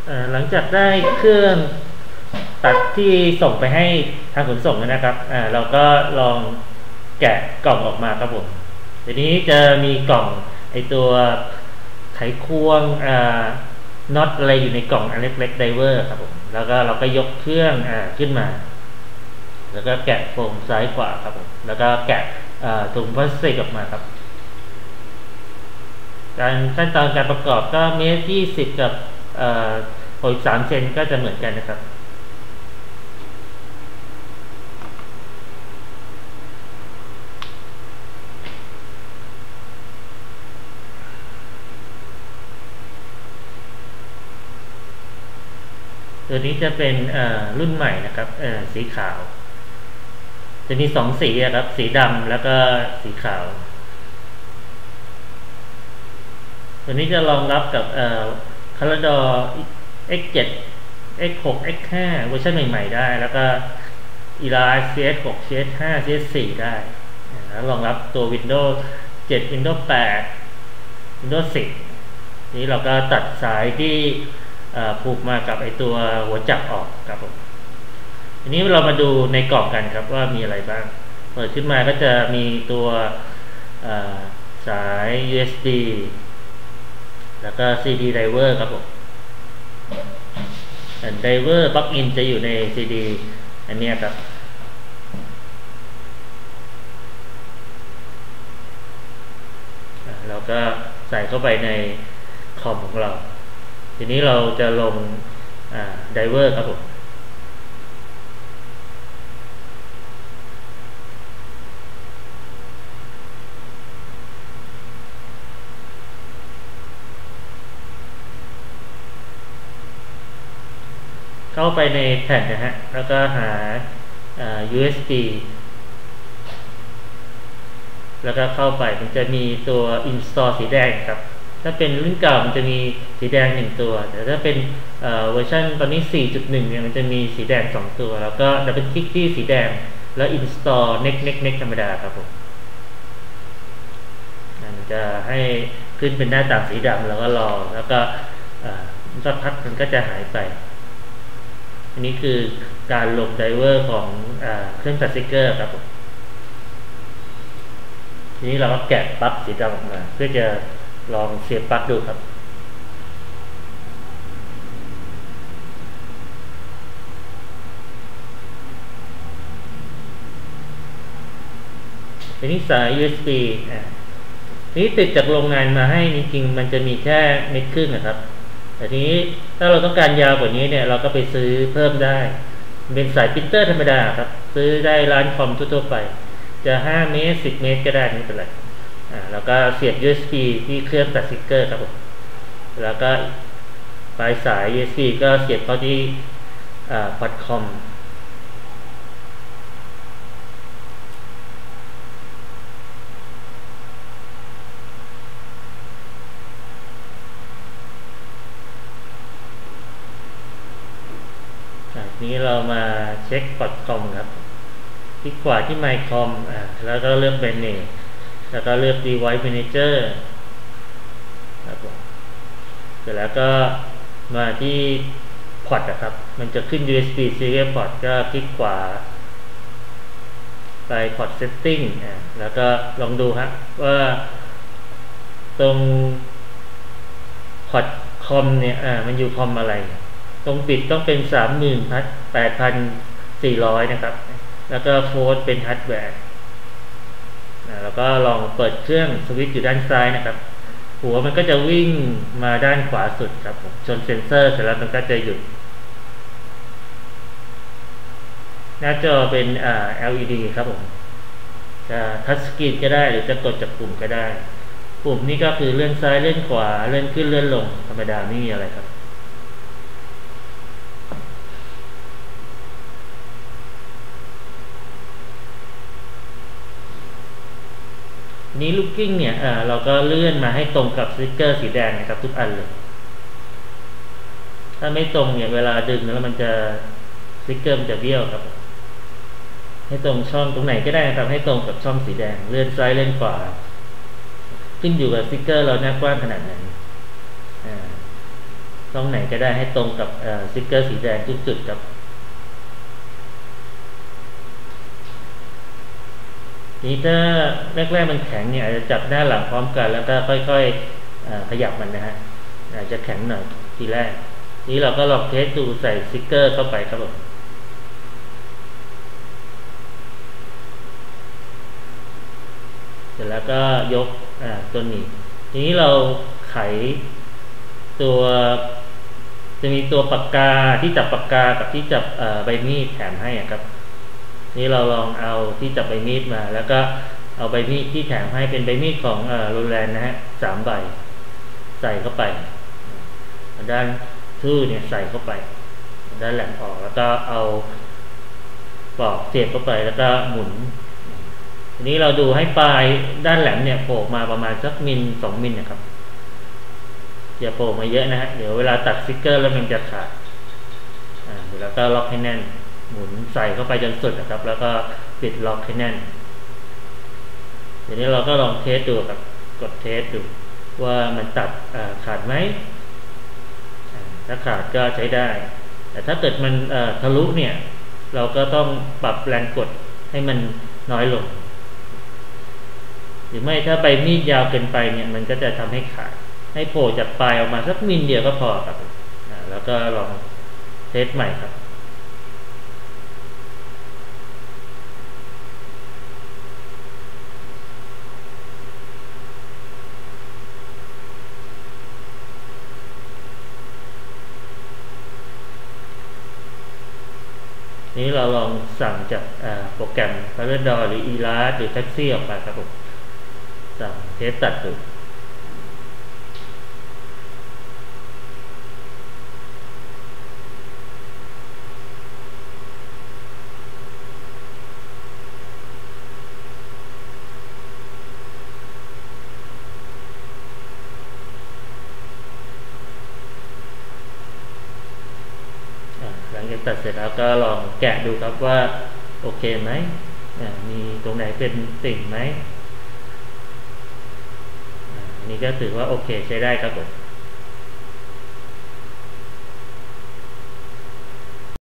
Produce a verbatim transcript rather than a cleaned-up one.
หลังจากได้เครื่องตัดที่ส่งไปให้ทางขนส่งนะครับเราก็ลองแกะกล่องออกมาครับผมทีนี้จะมีกล่องไอตัวไขควงน็อตอะไรอยู่ในกล่องอันเล็กๆไดเวอร์ครับผมแล้วก็เราก็ยกเครื่องอขึ้นมาแล้วก็แกะโฟมซ้ายขวาครับผมแล้วก็แกะถุงพลาสติกออกมาครับการขั้นตอนการประกอบก็เมตรยี่สิบกับหกสามเซนก็จะเหมือนกันนะครับตัวนี้จะเป็นรุ่นใหม่นะครับสีขาวจะมีสองสีครับสีดำแล้วก็สีขาวตัวนี้จะรองรับกับคาร์ดอ เอ็กซ์ เซเว่น เอ็กซ์ หก เอ็กซ์ ห้า เวอร์ชันใหม่ๆได้แล้วก็อีลา ซี เอส หก ซี เอส ห้า ซี เอส สี่ ได้แล้วรองรับตัว Windows เจ็ด Windows แปด Windows สิบนี้เราก็ตัดสายที่ผูกมากับไอตัวหัวจักรออกครับผมทีนี้เรามาดูในกล่องกันครับว่ามีอะไรบ้างเปิดขึ้นมาก็จะมีตัวสาย ยู เอส บี แล้วก็ ซี ดี Driver ครับผมไดเวอร์ปลั๊กอินจะอยู่ใน ซี ดี อันนี้ครับเราก็ใส่เข้าไปในคอมของเราทีนี้เราจะลงไดเวอร์ครับผมเข้าไปในแผ่นนะฮะแล้วก็หา ยู เอส บี แล้วก็เข้าไปมันจะมีตัว install สีแดงครับถ้าเป็นรุ่นเก่ามันจะมีสีแดงหนึ่งตัวแต่ถ้าเป็นเวอร์ชันตอนนี้ สี่จุดหนึ่ง เนี่ยมันจะมีสีแดงสองตัวแล้วก็ดับเบิลคลิกที่สีแดงแล้ว install next next next ธรรมดาครับผมมันจะให้ขึ้นเป็นหน้าต่างสีดำแล้วก็รอแล้วก็สักพักมันก็จะหายไปอันนี้คือการลงไดเวอร์ของเครื่องตัดสติ๊กเกอร์ครับผมทีนี้เราก็แกะปลั๊กสีดำออกมาเพื่อจะลองเสียบปลั๊กดูครับทีนี้สาย ยู เอส บี อ่านี้ติดจากโรงงานมาให้จริงๆมันจะมีแค่เมตรครึ่งนะครับแต่ทีนี้ถ้าเราต้องการยาวกว่านี้เนี่ยเราก็ไปซื้อเพิ่มได้เป็นสายปรินเตอร์ธรรมดาครับซื้อได้ร้านคอมทั่วๆไปจะห้าเมตรสิบเมตรก็ได้ไม่เป็นไรอ่าแล้วก็เสียบ ยู เอส บี ที่เครื่องตัดสติ๊กเกอร์ครับผมแล้วก็ปลายสาย ยู เอส บี ก็เสียบเข้าที่อ่าพอร์ตคอมนี้เรามาเช็คพอร์ตคอมครับคลิกขวาที่ My คอม อ่าแล้วก็เลือก Manage แล้วก็เลือก Device Manager ครับผมเสร็จแล้วก็มาที่พอร์ตนะครับมันจะขึ้น ยู เอส บี Serial Port ก็คลิกขวาไป Port Setting อ่าแล้วก็ลองดูครับว่าตรงพอร์ตคอมเนี่ยอ่ามันอยู่คอมอะไรตรงปิดต้องเป็น สามหมื่นแปดพันสี่ร้อย นะครับแล้วก็โฟลด์เป็นฮาร์ดแวร์แล้วก็ลองเปิดเครื่องสวิตช์อยู่ด้านซ้ายนะครับหัวมันก็จะวิ่งมาด้านขวาสุดครับผมจนเซ็นเซอร์เสร็จแล้วมันก็จะหยุดหน้าจอเป็นอ่า แอล อี ดี ครับผมจะทัชสกรีนก็ได้หรือจะกดจากปุ่มก็ได้ปุ่มนี้ก็คือเลื่อนซ้ายเลื่อนขวาเลื่อนขึ้นเลื่อนลงธรรมดาไม่มีอะไรครับนี้ลูกกิ้งเนี่ยเราก็เลื่อนมาให้ตรงกับสติ๊กเกอร์สีแดงนะครับทุกอันเลยถ้าไม่ตรงเนี่ยเวลาดึงแล้วมันจะสติ๊กเกอร์มันจะเบี้ยวครับให้ตรงช่องตรงไหนก็ได้นะครับให้ตรงกับช่องสีแดงเลื่อนซ้ายเลื่อนขวาขึ้นอยู่กับสติ๊กเกอร์เราหน้ากว้างขนาดไหนช่องไหนก็ได้ให้ตรงกับสติ๊กเกอร์สีแดงทุกจุดครับนี้ถ้าแรกๆมันแข็งเนี่ยอาจจะจับหน้าหลังพร้อมกันแล้วก็ค่อยๆขยับมันนะฮะอาจจะแข็งหน่อยทีแรกนี้เราก็ลองเทสดูใส่สติ๊กเกอร์เข้าไปครับผมเสร็จแล้วก็ยกตัวหนีบทีนี้เราไขตัวจะมีตัวปากกาที่จับปากกากับที่จับใบมีดแถมให้ครับนี่เราลองเอาที่จับใบมีดมาแล้วก็เอาใบมีดที่แถมให้เป็นใบมีดของโรแลนด์นะฮะสามใบใส่เข้าไปด้านทื่อเนี่ยใส่เข้าไปด้านแหลมออกแล้วก็เอาปลอกเสียบเข้าไปแล้วก็หมุนทีนี้เราดูให้ปลายด้านแหลมเนี่ยโผล่มาประมาณสักมิลสองมิลนะครับอย่าโผล่มาเยอะนะฮะเดี๋ยวเวลาตัดสติ๊กเกอร์แล้วมันจะขาดอ่าแล้วก็ล็อกให้แน่นหมุนใส่เข้าไปจนสุดนะครับแล้วก็ปิดล็อกให้แน่นเดี๋ยวนี้เราก็ลองเทสดูครับกดเทสดูว่ามันตัดขาดไหมถ้าขาดก็ใช้ได้แต่ถ้าเกิดมันทะลุเนี่ยเราก็ต้องปรับแรงกดให้มันน้อยลงหรือไม่ถ้าใบมีดยาวเกินไปเนี่ยมันก็จะทำให้ขาดให้โผล่จากปลายออกมาสักมิลเดียวก็พอครับแล้วก็ลองเทสใหม่ครับนี้เราลองสั่งจากโปรแกรม Corel หรือ Elas หรือ Taxi ออกมาครับผมสั่งเทสตัดดูหลังจากตัดเสร็จแล้วก็ลองแกะดูครับว่าโอเคไหมมีตรงไหนเป็นติ่งไหมอันนี้ก็ถือว่าโอเคใช้ได้ครับผม